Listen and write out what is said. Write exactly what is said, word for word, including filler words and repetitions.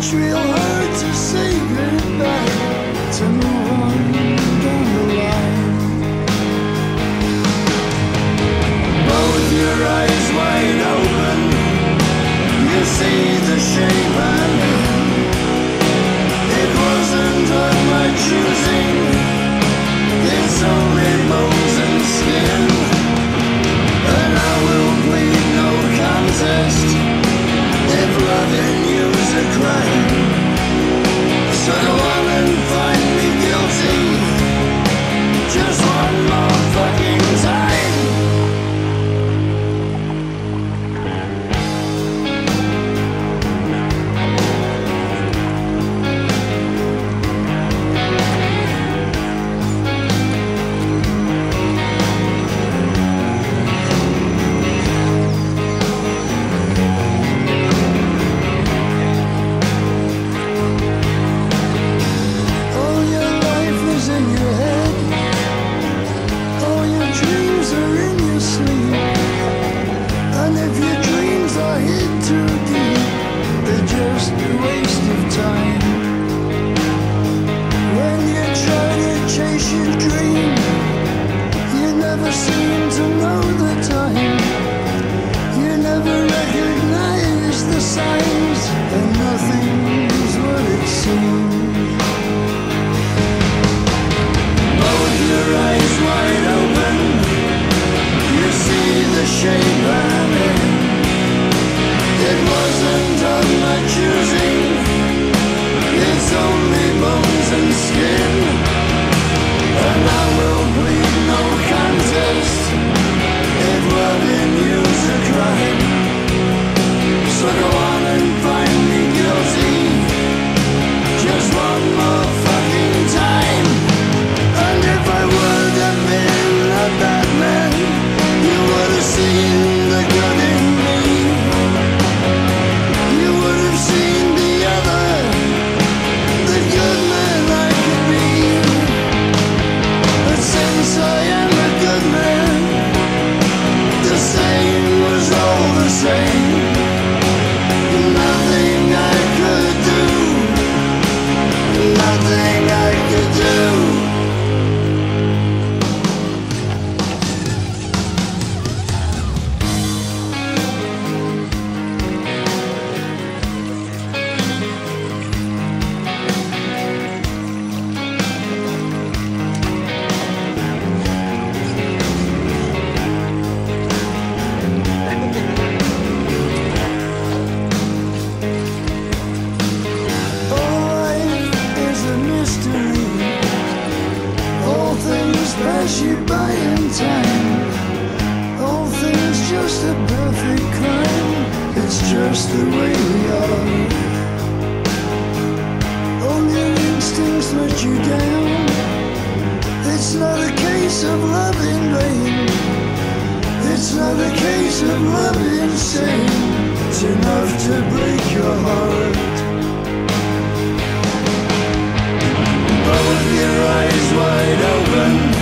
it's real hard to say goodbye, to move on down the line. Both your eyes wide open, you see the shape I'm in. It wasn't of my choosing, it's only bones and skin. And I will plead no contest if loving you's a crime. So go on and find me guilty just one more fucking time. Pass you by in time. All things just a perfect crime. It's just the way we are. All your instincts let you down. It's not a case of love in vain. It's not a case of love insane. It's enough to break your heart. Both your eyes wide open,